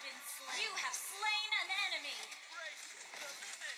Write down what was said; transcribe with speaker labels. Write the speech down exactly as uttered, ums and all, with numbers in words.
Speaker 1: been slain. You have slain an enemy.
Speaker 2: Embrace the limit.